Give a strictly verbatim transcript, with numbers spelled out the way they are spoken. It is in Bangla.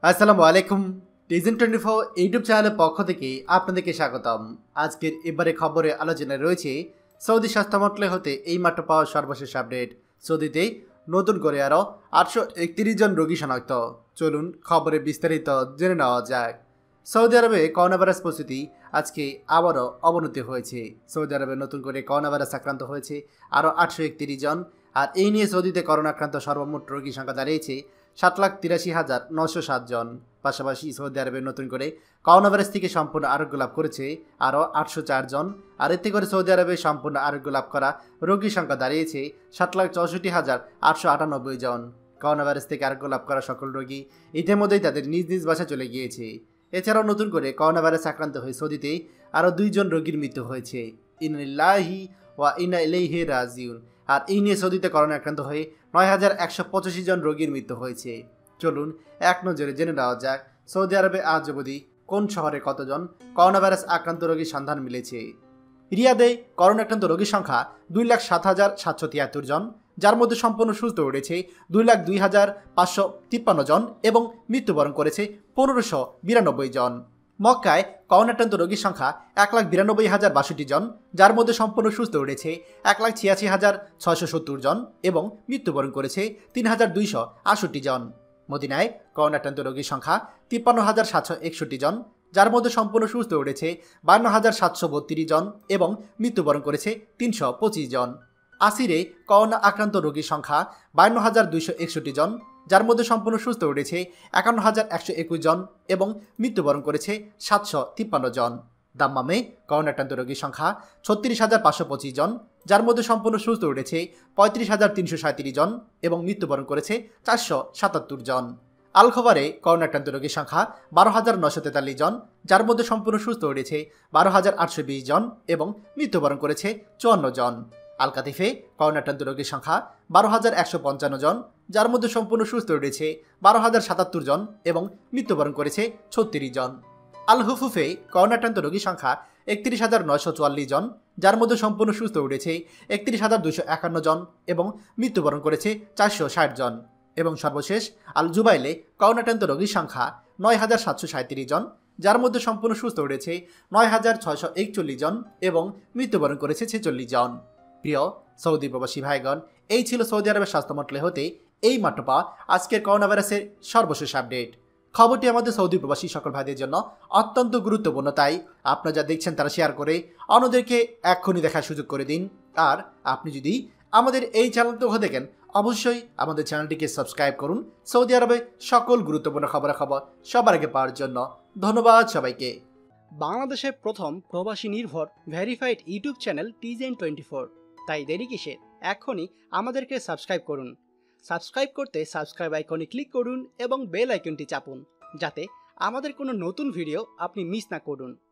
আসসালামু আলাইকুম। টিজেন টোয়েন্টি ফোর ইউটিউব চ্যানেলের পক্ষ থেকে আপনাদেরকে স্বাগতম। আজকের এবারে খবরে আলোচনায় রয়েছে সৌদি স্বাস্থ্য মন্ত্রণালয় হতে এই মাত্র পাওয়া সর্বশেষ আপডেট। সৌদিতে নতুন করে আরও আটশো একত্রিশ জন রোগী শনাক্ত। চলুন খবরে বিস্তারিত জেনে নেওয়া যাক। সৌদি আরবে করোনা ভাইরাস পরিস্থিতি আজকে আবারও অবনতি হয়েছে। সৌদি আরবে নতুন করে করোনা ভাইরাস আক্রান্ত হয়েছে আরও আটশো একত্রিশ জন। আর এই নিয়ে সৌদিতে করোনা আক্রান্ত সর্বমোট রোগীর সংখ্যা দাঁড়িয়েছে সাত লাখ তিরাশি হাজার নশো সাত জন। পাশাপাশি সৌদি আরবে নতুন করে করোনা ভাইরাস থেকে সম্পূর্ণ আরোগ্য লাভ করেছে আরও আটশো চার জন। আর এতে করে সৌদি আরবে সম্পূর্ণ আরোগ্য লাভ করা রোগীর সংখ্যা দাঁড়িয়েছে সাত লাখ চৌষট্টি হাজার আটশো আটানব্বই জন। করোনা ভাইরাস থেকে আরোগ্য লাভ করা সকল রোগী ইতিমধ্যেই তাদের নিজ নিজ বাসায় চলে গিয়েছে। এছাড়াও নতুন করে করোনা ভাইরাস আক্রান্ত হয়ে সৌদিতে আরও দুইজন রোগীর মৃত্যু হয়েছে। ইন্নালিল্লাহি ওয়া ইন্না ইলাইহি রাজিউন। আর এই নিয়ে সৌদিতে করোনা আক্রান্ত হয়ে নয় হাজার একশো পঁচাশি জন রোগীর মৃত্যু হয়েছে। চলুন এক নজরে জেনে নেওয়া যাক সৌদি আরবে আজ অবধি কোন শহরে কতজন করোনা ভাইরাস আক্রান্ত রোগীর সন্ধান মিলেছে। রিয়াদে করোনা আক্রান্ত রোগীর সংখ্যা দুই লাখ সাত হাজার সাতশো তিয়াত্তর জন, যার মধ্যে সম্পূর্ণ সুস্থ উঠেছে দুই লাখ দুই হাজার পাঁচশো তিপ্পান্ন জন এবং মৃত্যুবরণ করেছে পনেরোশো বিরানব্বই জন। মক্কায় করোনা আক্রান্ত রোগীর সংখ্যা এক লাখ বিরানব্বই হাজার বাষট্টি জন, যার মধ্যে সম্পূর্ণ সুস্থ উঠেছে এক লাখ ছিয়াশি হাজার ছয়শো সত্তর জন এবং মৃত্যুবরণ করেছে তিন হাজার দুইশো আটষট্টি জন। মদিনায় করোনা আক্রান্ত রোগীর সংখ্যা তিপ্পান্ন হাজার সাতশো একষট্টি জন, যার মধ্যে সম্পূর্ণ সুস্থ উঠেছে বান্ন হাজার সাতশো বত্রিশ জন এবং মৃত্যুবরণ করেছে তিনশো পঁচিশ জন। আসিরে করোনা আক্রান্ত রোগীর সংখ্যা বান্ন হাজার দুইশো একষট্টি জন, যার মধ্যে সম্পূর্ণ সুস্থ উঠেছে একান্ন হাজার একশো একুশ জন এবং মৃত্যুবরণ করেছে সাতশো তিপ্পান্ন জন। দাম্মামে করোনা আক্রান্ত রোগীর সংখ্যা ছত্রিশ হাজার পাঁচশো পঁচিশ জন, যার মধ্যে সম্পূর্ণ সুস্থ উঠেছে পঁয়ত্রিশ হাজার তিনশো সাঁত্রিশ জন এবং মৃত্যুবরণ করেছে চারশো সাতাত্তর জন। আল খবরে করোনা আক্রান্ত রোগীর সংখ্যা বারো হাজার নশো তেতাল্লিশ জন, যার মধ্যে সম্পূর্ণ সুস্থ উঠেছে বারো হাজার আটশো বিশ জন এবং মৃত্যুবরণ করেছে চুয়ান্ন জন। আল কাতিফে করোনা আক্রান্ত রোগীর সংখ্যা বারো হাজার একশো পঞ্চান্ন জন, যার মধ্যে সম্পূর্ণ সুস্থ উঠেছে বারো হাজার সাতাত্তর জন এবং মৃত্যুবরণ করেছে ছত্রিশ জন। আল হুফুফে করোনা আক্রান্ত রোগীর সংখ্যা একত্রিশ হাজার নয়শো চুয়াল্লিশ জন, যার মধ্যে সম্পূর্ণ সুস্থ উঠেছে একত্রিশ হাজার দুশো একান্ন জন এবং মৃত্যুবরণ করেছে চারশো ষাট জন। এবং সর্বশেষ আল জুবাইলে করোনা আক্রান্ত রোগীর সংখ্যা নয় হাজার সাতশো সাঁত্রিশ জন, যার মধ্যে সম্পূর্ণ সুস্থ উঠেছে নয় হাজার ছয়শো একচল্লিশ জন এবং মৃত্যুবরণ করেছে ছেচল্লিশ জন। প্রিয় সৌদি প্রবাসী ভাইগণ, এই ছিল সৌদি আরবের স্বাস্থ্য মন্ত্রণালয় হতে এই মাত্র পাওয়া আজকের করোনা ভাইরাসের সর্বশেষ আপডেট। খবরটি আমাদের সৌদি প্রবাসী সকল ভাইদের জন্য অত্যন্ত গুরুত্বপূর্ণ, তাই আপনারা যা দেখছেন তারা শেয়ার করে অন্যদেরকে এক্ষুনি দেখার সুযোগ করে দিন। আর আপনি যদি আমাদের এই চ্যানেলটি হয়ে দেখেন, অবশ্যই আমাদের চ্যানেলটিকে সাবস্ক্রাইব করুন সৌদি আরবে সকল গুরুত্বপূর্ণ খবরাখবর সবার আগে পাওয়ার জন্য। ধন্যবাদ সবাইকে। বাংলাদেশের প্রথম প্রবাসী নির্ভর ভেরিফাইড ইউটিউব চ্যানেল টিজেন টোয়েন্টি ফোর, তাই দেরি কিসের, এখনই আমাদেরকে সাবস্ক্রাইব করুন। সাবস্ক্রাইব করতে সাবস্ক্রাইব আইকনে ক্লিক করুন এবং বেল আইকনটি চাপুন, যাতে আমাদের কোনো নতুন ভিডিও আপনি মিস না করুন।